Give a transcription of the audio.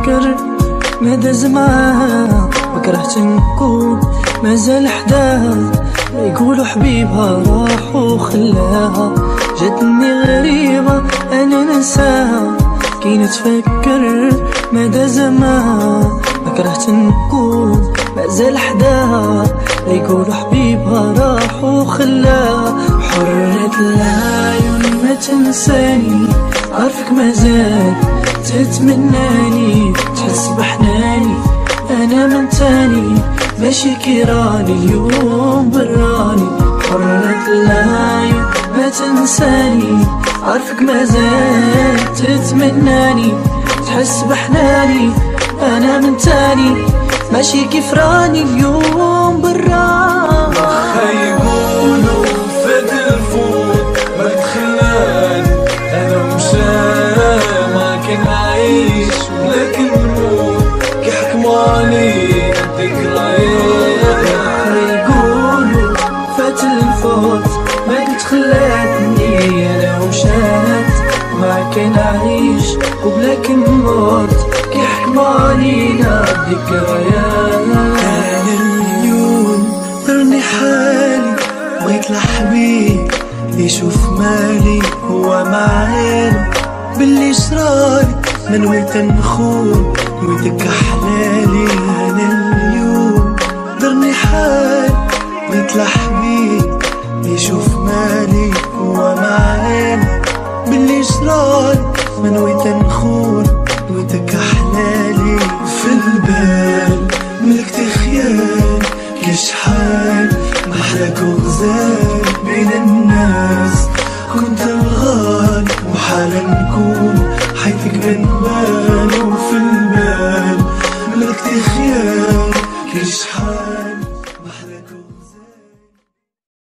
نتفكر مدى زمان ما كرهت نكون مازال حداها. يقولوا حبيبها راح وخلاها، جاتني غريبة أنا ننساها. كي نتفكر مدى زمان ما كرهت نكون مازال حداها. يقولوا حبيبها راح وخلاها. حرة العيون ما تنساني، عارفك مازال تتمناني، تحس بحناني أنا من تاني ماشي كيراني اليوم براني. حرة العيون ما تنساني، عارفك مازال تتمناني، تحس بحناني أنا من تاني ماشي كيف راني اليوم براني. يقولوا فات الفوت ما تخلاني، أنا مشان ما كان عايش ولكن نموت كي حكموا علي الذكريات. يقولوا فات الفوت ما كنت خلاتني، أنا مشات ما كان عايش ولكن نموت كي حكموا علينا الذكريات. أنا اليوم ضرني حالي، بغيت لحبيب يشوف مالي هو معاني. باللي جرالي ما نويت نخون نويتك حلالي. أنا